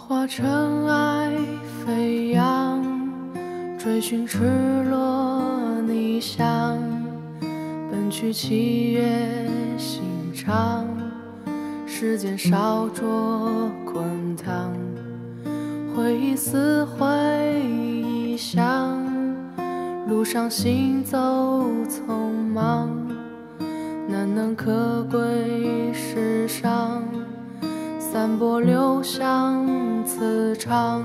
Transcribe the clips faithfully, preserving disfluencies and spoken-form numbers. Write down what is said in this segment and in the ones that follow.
化尘埃飞扬，追寻赤裸逆翔，奔去七月心肠，时间烧灼滚烫，回忆撕毁臆想，路上行走匆忙，难能可贵世上，散播留香磁场。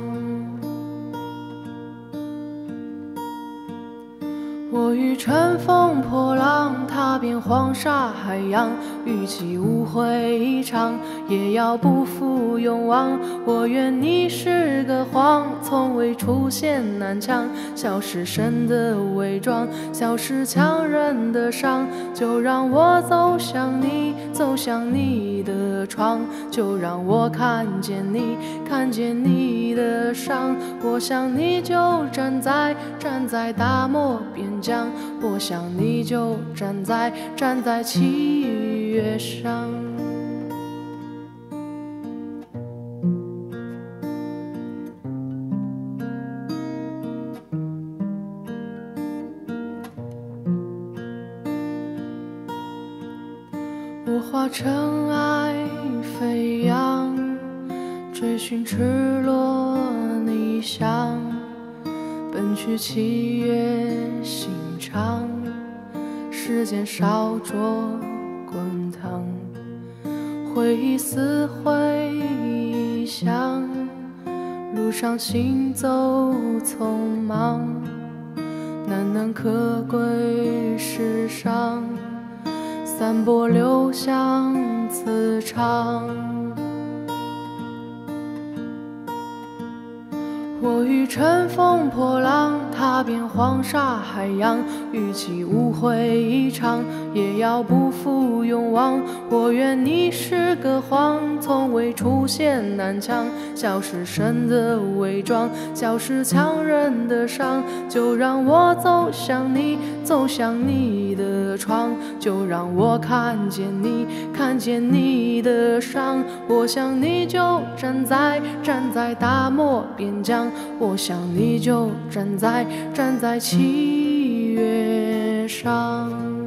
我欲乘风破浪，踏遍黄沙海洋，与其误会一场，也要不负勇往。我愿你是个谎，从未出现南墙，消失神的伪装，消失强忍的伤。就让我走向你，走向你的窗，就让我看见你，看见你的伤。我想你就站在站在大漠边疆，我想你就站在站在七月上。我化尘埃飞扬，追寻赤裸逆翔，奔去七月心肠，时间烧灼滚烫，回忆撕毁臆想，路上行走匆忙，难能可贵世上，散播留香磁场。我欲乘风破浪，踏遍黄沙海洋，与其误会一场，也要不负勇往。我愿你是个谎，从未出现南墙，消失神的伪装，消失强忍的伤。就让我走向你，走向你的窗，就让我看见你，看见你的伤。我想你就站在站在大漠边疆，我想你就站在站在七月上。